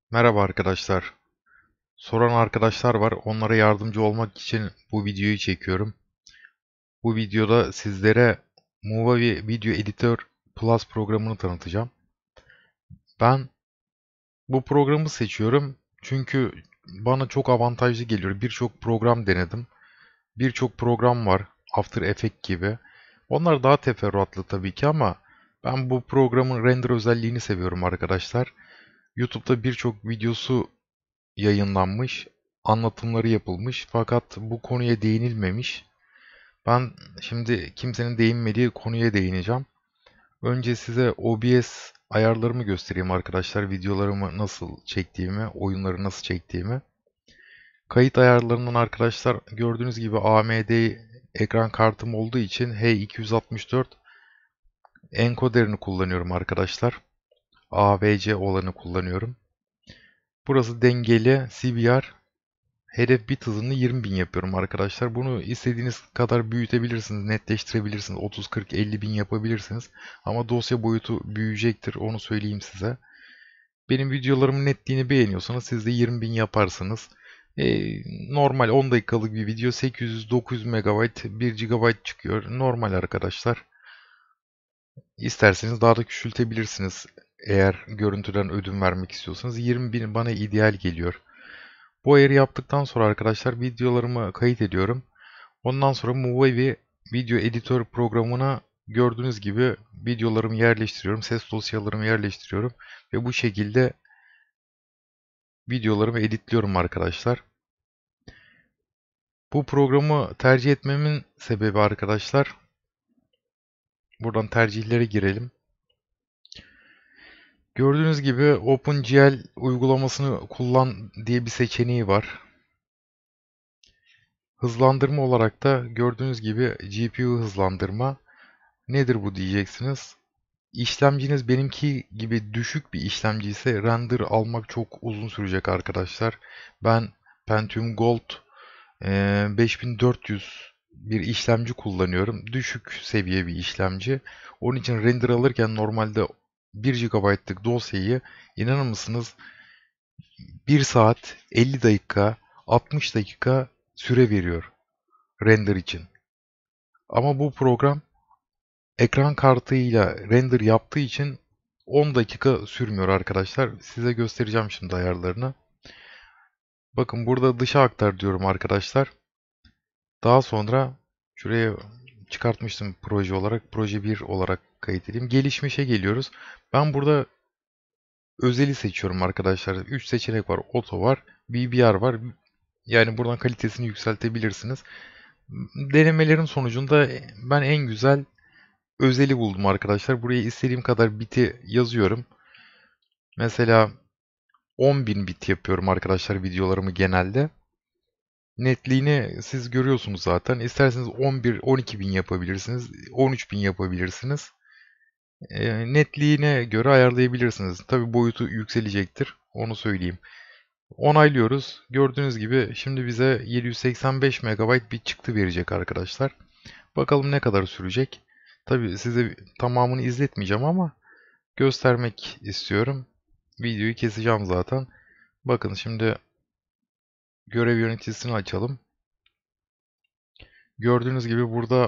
Merhaba arkadaşlar. Soran arkadaşlar var. Onlara yardımcı olmak için bu videoyu çekiyorum. Bu videoda sizlere Movavi Video Editor Plus programını tanıtacağım. Ben bu programı seçiyorum çünkü bana çok avantajlı geliyor. Birçok program denedim. Birçok program var. After Effects gibi. Onlar daha teferruatlı tabii ki ama ben bu programın render özelliğini seviyorum arkadaşlar. YouTube'da birçok videosu yayınlanmış, anlatımları yapılmış fakat bu konuya değinilmemiş. Ben şimdi kimsenin değinmediği konuya değineceğim. Önce size OBS ayarlarımı göstereyim arkadaşlar. Videolarımı nasıl çektiğimi, oyunları nasıl çektiğimi. Kayıt ayarlarından arkadaşlar gördüğünüz gibi AMD ekran kartım olduğu için H264 encoder'ını kullanıyorum arkadaşlar. AVC olanı kullanıyorum. Burası dengeli CBR. Hedef bit hızını 20.000 yapıyorum arkadaşlar. Bunu istediğiniz kadar büyütebilirsiniz, netleştirebilirsiniz. 30, 40, 50 bin yapabilirsiniz. Ama dosya boyutu büyüyecektir, onu söyleyeyim size. Benim videolarımın netliğini beğeniyorsanız siz de 20.000 yaparsınız. Normal 10 dakikalık bir video 800-900 MB, 1 GB çıkıyor. Normal arkadaşlar. İsterseniz daha da küçültebilirsiniz. Eğer görüntüden ödün vermek istiyorsanız 20.000 bana ideal geliyor. Bu ayarı yaptıktan sonra arkadaşlar videolarımı kayıt ediyorum. Ondan sonra Movavi Video Editör programına gördüğünüz gibi videolarımı yerleştiriyorum. Ses dosyalarımı yerleştiriyorum. Ve bu şekilde videolarımı editliyorum arkadaşlar. Bu programı tercih etmemin sebebi arkadaşlar. Buradan tercihlere girelim. Gördüğünüz gibi OpenGL uygulamasını kullan diye bir seçeneği var. Hızlandırma olarak da gördüğünüz gibi GPU hızlandırma. Nedir bu diyeceksiniz. İşlemciniz benimki gibi düşük bir işlemci ise render almak çok uzun sürecek arkadaşlar. Ben Pentium Gold 5400 bir işlemci kullanıyorum. Düşük seviye bir işlemci. Onun için render alırken normalde 1 GB'lık dosyayı inanır mısınız 1 saat 50 dakika 60 dakika süre veriyor render için. Ama bu program ekran kartıyla render yaptığı için 10 dakika sürmüyor arkadaşlar. Size göstereceğim şimdi ayarlarını. Bakın burada dışa aktar diyorum arkadaşlar. Daha sonra şuraya çıkartmıştım proje olarak. Proje 1 olarak kayıt edeyim. Gelişmişe geliyoruz. Ben burada özeli seçiyorum arkadaşlar. 3 seçenek var. Auto var. BBR var. Yani buradan kalitesini yükseltebilirsiniz. Denemelerin sonucunda ben en güzel özeli buldum arkadaşlar. Buraya istediğim kadar biti yazıyorum. Mesela 10.000 bit yapıyorum arkadaşlar videolarımı genelde. Netliğini siz görüyorsunuz zaten. İsterseniz 11, 12 bin yapabilirsiniz. 13 bin yapabilirsiniz. Netliğine göre ayarlayabilirsiniz. Tabi boyutu yükselecektir. Onu söyleyeyim. Onaylıyoruz. Gördüğünüz gibi şimdi bize 785 MB bir çıktı verecek arkadaşlar. Bakalım ne kadar sürecek. Tabi size tamamını izletmeyeceğim ama göstermek istiyorum. Videoyu keseceğim zaten. Bakın şimdi görev yöneticisini açalım. Gördüğünüz gibi burada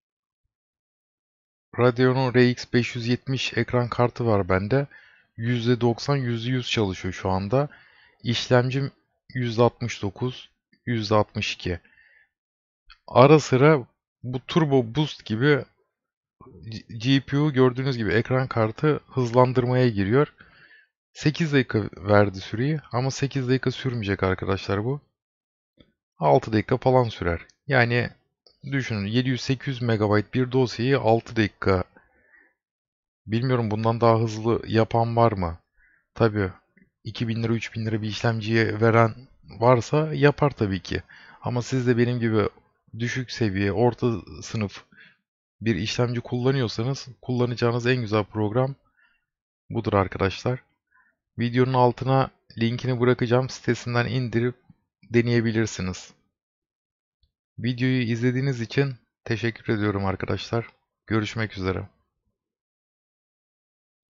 Radeon RX 570 ekran kartı var bende. %90, %100 çalışıyor şu anda. İşlemcim %69, %62. Ara sıra bu Turbo Boost gibi GPU gördüğünüz gibi ekran kartı hızlandırmaya giriyor. 8 dakika verdi süreyi ama 8 dakika sürmeyecek arkadaşlar bu. 6 dakika falan sürer. Yani düşünün 700-800 MB bir dosyayı 6 dakika. Bilmiyorum bundan daha hızlı yapan var mı? Tabii 2000 lira 3000 lira bir işlemciye veren varsa yapar tabii ki. Ama siz de benim gibi düşük seviye, orta sınıf bir işlemci kullanıyorsanız kullanacağınız en güzel program budur arkadaşlar. Videonun altına linkini bırakacağım. Sitesinden indirip deneyebilirsiniz. Videoyu izlediğiniz için teşekkür ediyorum arkadaşlar. Görüşmek üzere.